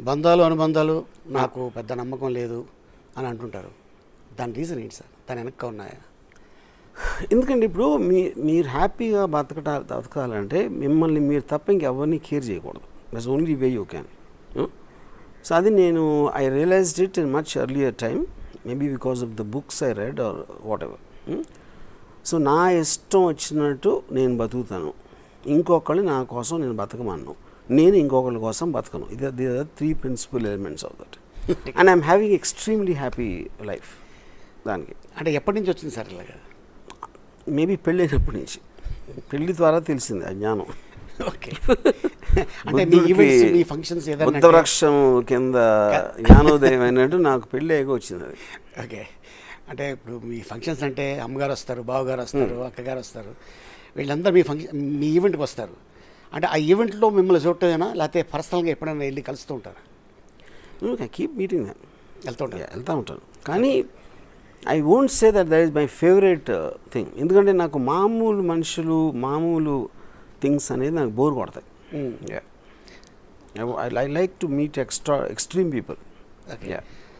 బంధాలు అనుబంధాలు నాకు పెద్ద నమ్మకం లేదు అని అంటుంటారు. దాని రీజన్ ఏంటి సార్? దాని వెనక ఉన్నాయా? ఎందుకంటే ఇప్పుడు మీరు హ్యాపీగా బతకాలంటే మిమ్మల్ని మీరు తప్ప ఇంకెవరిని కేర్ చేయకూడదు. That's only way you can. So అది నేను I realised it in much earlier time, maybe because of the books I read or whatever. So నా ఇష్టం వచ్చినట్టు నేను బతుకుతాను, ఇంకొకళ్ళు నా కోసం నేను బతకమన్ను, నేను ఇంకొకళ్ళ కోసం బతకను. ఇది 3 principle elements of that. And I'm having extremely happy life. దానికి అంటే ఎప్పటి నుంచి వచ్చింది సార్ ఇలాగా? మేబీ పెళ్ళైనప్పటి నుంచి. పెళ్లి ద్వారా తెలిసింది ఆ జ్ఞానం. ఓకే. అంటే మీ ఈవెంట్స్, మీ ఫంక్షన్స్ ఏదైనా బుద్ధవృక్షం కింద జ్ఞానోదయం అయినట్టు నాకు పెళ్ళి అయ్యాక వచ్చింది అది. ఓకే. అంటే ఇప్పుడు మీ ఫంక్షన్స్ అంటే అమ్మగారు వస్తారు, బావగారు వస్తారు, అక్కగారు వస్తారు, వీళ్ళందరూ మీ ఈవెంట్కి వస్తారు. అంటే ఆ ఈవెంట్లో మిమ్మల్ని చూడటమేనా, లేకపోతే పర్సనల్గా ఎప్పుడైనా వెళ్ళి కలుస్తూ ఉంటారా? I keep meeting them. వెళ్తూ ఉంటాను. కానీ I won't say that is my favourite thing. ఎందుకంటే నాకు మామూలు మనుషులు, మామూలు థింగ్స్ అనేది నాకు బోర్ కొడతాయి. I like to meet extreme people. Okay.